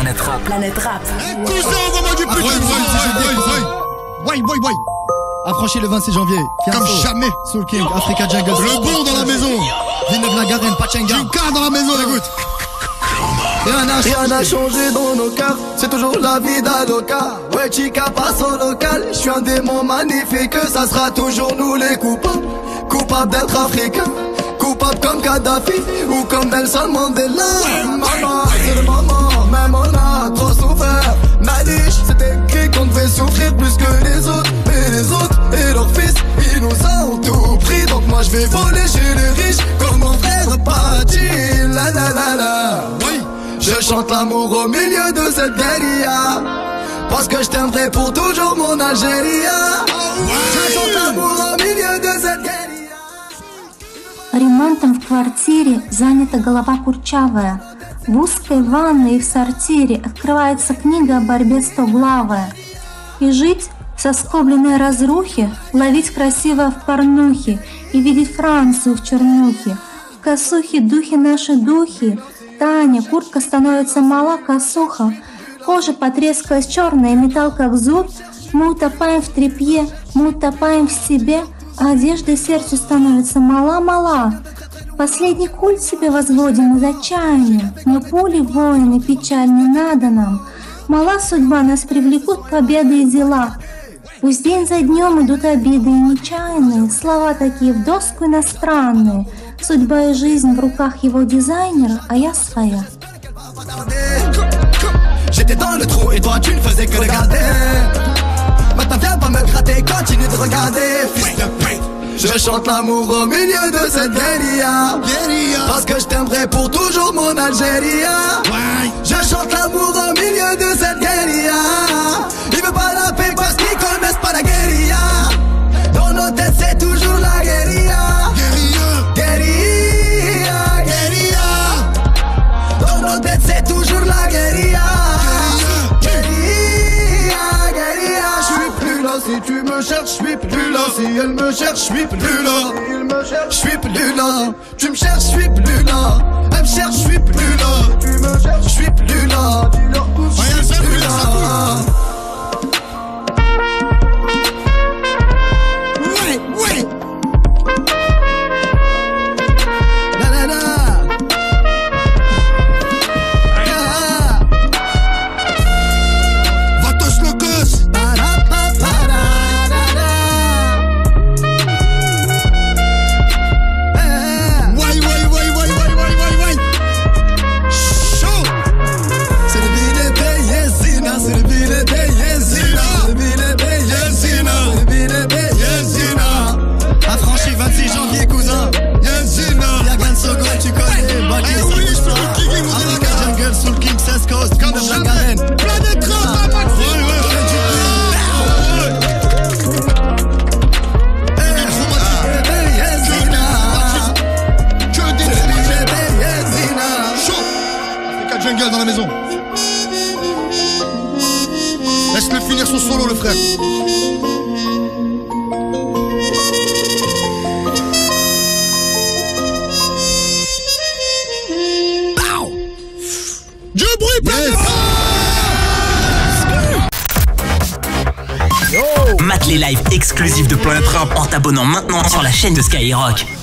Planète Rap. Planète Rap. Cousin, envoie-moi du putain. Affranchi le 26 janvier. Comme jamais. Soul King, Africa Jungle. Le bon dans la maison. Villeneuve-la-Garenne, Pachenga. Jinka dans la maison, écoute. Rien n'a changé dans nos cœurs, c'est toujours la vie d'Aloca. Ouais, chica passe au local, je suis un démon magnifique. Ça sera toujours nous les coupables, coupables d'être africains, coupables comme Kadhafi ou comme Nelson Mandela. Maman, c'est le moment, même on a trop souffert. Malish, c'est écrit qu'on devait souffrir plus que les autres. Et les autres et leurs fils, ils nous ont tout pris. Donc moi je vais voler chez les riches comme mon frère Patti. La la la la. Oui. Je chante l'amour au milieu de cette guérilla, parce que je t'aimerai pour toujours mon Algérie. Je chante l'amour au milieu de cette guérilla. Ремонтом в квартире занята голова курчавая. В узкой ванной и в сортире открывается книга о борьбе стоглавая. И жить в соскобленной разрухе, ловить красиво в порнухе и видеть Францию в чернухе. В косухе духи наши духи. Таня, куртка становится мала, косуха. Кожа потрескалась черная, металл как зуб. Мы утопаем в тряпье, мы утопаем в себе, а одежда сердцу становится мала-мала. Последний культ себе возводим из отчаяния. Мы пули воины, печаль не надо нам. Мала судьба, нас привлекут победы и дела. Пусть день за днем идут обиды и нечаянные, слова такие в доску иностранные. Судьба и жизнь в руках его дизайнера, а я своя. J'étais dans le trou et toi tu ne faisais que regarder. Maintenant viens pas me gratter, continue de regarder. Fils de pute. Je chante l'amour au milieu de cette guérilla, parce que je t'aimerai pour toujours mon Algérie. Je chante l'amour au milieu de cette guérilla. Il veut pas la paix parce qu'ils connaissent pas la guérilla. Dans nos têtes c'est toujours la guérilla. Guérilla, guérilla. Dans nos têtes c'est toujours la guérilla. Guérilla, guérilla. Je suis plus là si tu me cherches, je suis plus là. Si elle me cherche, je suis plus là. Il me cherche, je suis plus là. Tu me cherches, je suis plus là. Elle me cherche, je suis plus là. Tu me cherches, je suis plus là. Tu leur touches, je suis plus là. Dans la maison. Laisse-le finir son solo, le frère. Du bruit, Mate les lives exclusifs de Planète Rap en t'abonnant maintenant sur la chaîne de Skyrock.